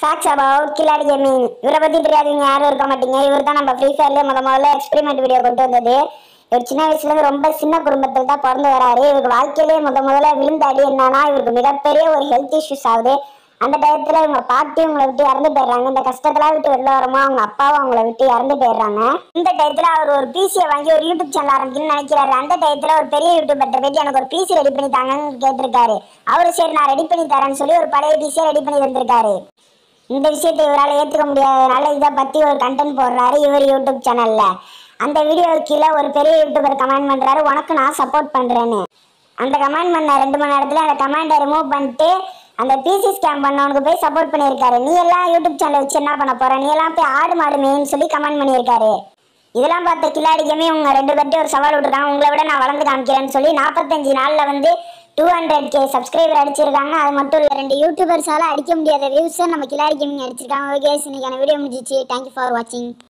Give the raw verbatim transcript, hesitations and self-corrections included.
Facts about Killadi gaming. இவரை பற்றி தெரியாதவங்க யாரும் இருக்க மாட்டீங்க. இவர் தான் நம்ம ஃப்ரீ ஃபயர்லேயே முத முதல்ல எக்ஸ்பெரிமெண்ட் வீடியோ கொண்டு வந்தது. இவர் சின்ன வயசுலேருந்து ரொம்ப சின்ன குடும்பத்தில் தான் பிறந்து வராரு. இவருக்கு வாழ்க்கையிலேயே முத முதல்ல விழுந்த அடி என்னன்னா, இவருக்கு மிகப்பெரிய ஒரு ஹெல்த் இஷ்யூஸ் ஆகுது. அந்த டயத்தில் இவங்க பாட்டி உங்களை விட்டு இறந்து போயிடுறாங்க. இந்த கஷ்டத்தெல்லாம் விட்டு வெளில வரமா அவங்க அப்பாவும் அவங்கள விட்டு இறந்து போயிடுறாங்க. இந்த டயத்தில் அவர் ஒரு பிசியை வாங்கி ஒரு யூடியூப் சேனல் ஆரம்பிக்கணும்னு நினைக்கிறாரு. அந்த டயத்தில் ஒரு பெரிய யூடியூபர்கிட்ட போயிட்டு எனக்கு ஒரு பிசி ரெடி பண்ணி தாங்கன்னு கேட்டிருக்காரு. அவரு சரி நான் ரெடி பண்ணி தரேன்னு சொல்லி ஒரு பழைய பிசியை ரெடி பண்ணி தந்திருக்காரு. இந்த விஷயத்தை இவரால் ஏற்றுக்க முடியாதனால இதை பற்றி ஒரு கண்டென்ட் போடுறாரு இவர் யூடியூப் சேனலில். அந்த வீடியோவுக்கு கீழே ஒரு பெரிய யூடியூபர் கமெண்ட் பண்ணுறாரு, உனக்கு நான் சப்போர்ட் பண்ணுறேன்னு. அந்த கமெண்ட் பண்ண ரெண்டு மணி நேரத்தில் அந்த கமெண்டை ரிமூவ் பண்ணிட்டு அந்த பிசி ஸ்கேம் பண்ணவனுக்கு போய் சப்போர்ட் பண்ணியிருக்காரு. நீ எல்லாம் யூடியூப் சேனல் வச்சு என்ன பண்ண போற, நீ எல்லாம் போய் ஆடு மாடு மேய்ன்னு சொல்லி கமெண்ட் பண்ணியிருக்காரு. இதெல்லாம் பார்த்த கில்லாடி கேமிங் உங்க ரெண்டு பேர்ட்டையும் ஒரு சவால் விட்டுருக்காங்க, உங்களை விட நான் வளர்ந்து காமிக்கிறேன்னு சொல்லி நாற்பத்தஞ்சு நாளில் வந்து டூ ஹண்ட்ரட் கே சப்ஸ்கிரைபர் அடிச்சிருக்காங்க. அது மட்டும் இல்லை, ரெண்டு யூடியூபர்ஸால அடிக்க முடியாத வியூஸை நம்ம கில்லாடி கேமிங் அடிச்சிருக்காங்க. ஓகே, இன்னைக்கான வீடியோ முடிஞ்சிச்சு. தேங்க்யூ ஃபார் வாட்சிங்.